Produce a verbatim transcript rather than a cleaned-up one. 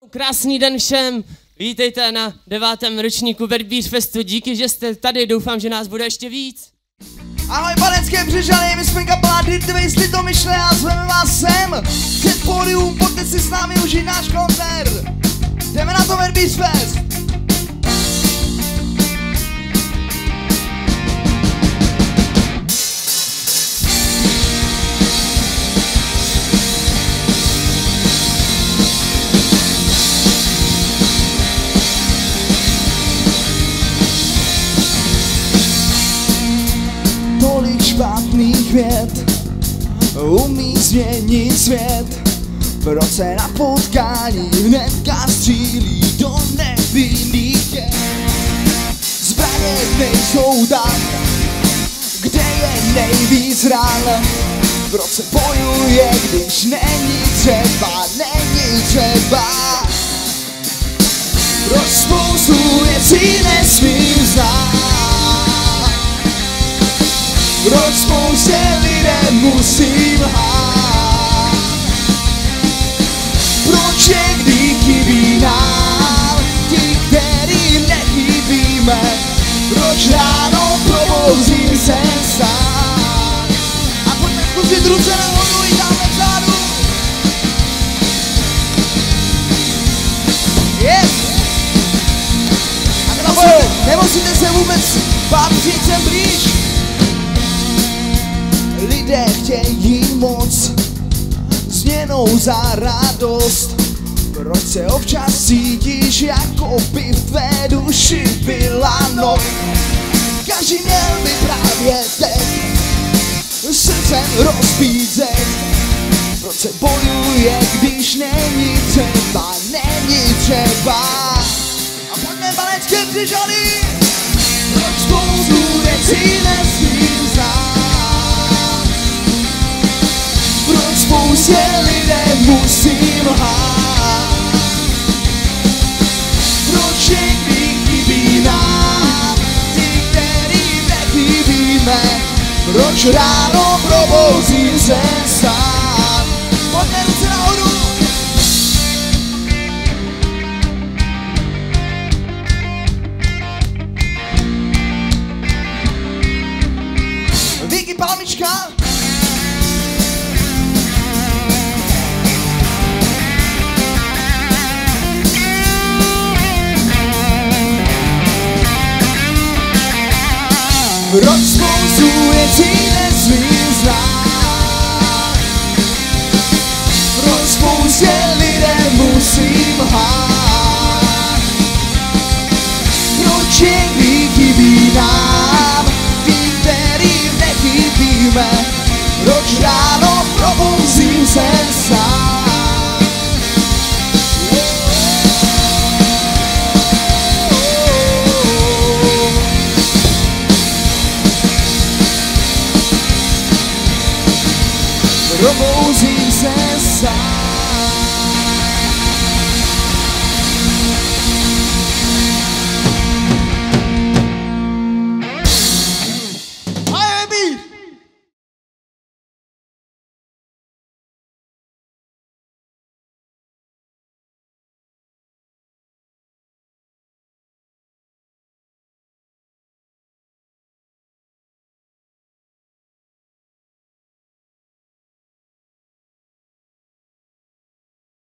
Krásný den všem, vítejte na devátém ročníku Verbíř Festu, díky, že jste tady, doufám, že nás bude ještě víc. Ahoj Banecké Břežany, my jsme kapela Dirtwaste, to myšle a zveme vás sem před pódium, pojďte si s námi užít náš koncert. Jdeme na to Verbíř Fest. Tolik špatných vět umí změnit svět. Proč se na potkání hnedka střílí do nevinných dět? Zbraně nejsou tam, kde je nejvíc ran. Proč se bojuje, když není třeba, není třeba? Proč spoustu věcí nesmím znát? Proč spoustě lidem musím lhát? Proč někdy chybí nám ti, kterým nechybíme? Proč ráno provozím se sám? A pojďme zkusit ruce nahoru i dáme vzadu. Yes! A nemusíte, nemusíte se vůbec bát, přijít sem blíž. Lidé chtějí moc, změnou za radost. Proč se občas cítíš, jako by v tvé duši byla noc? Každý měl by právě teď srdcem rozbízet. Proč se bojuje, když není třeba, není třeba? A pojďme Banecké Břežany. Proč spoustu věcí nesmím znát? Proč spoustě lidem musím lhát? Proč někdy chybí nám ti, kterým nechybíme? Proč ráno probouzím se sám? Pojďme ruce nahoru! Víky Palmička! Proč spoustu věcí nesmím znát? Proč spoustě lidem musím lhát? Proč někdy chybí nám ti, kterým nechybíme? Proč ráno probouzím se sám? Robo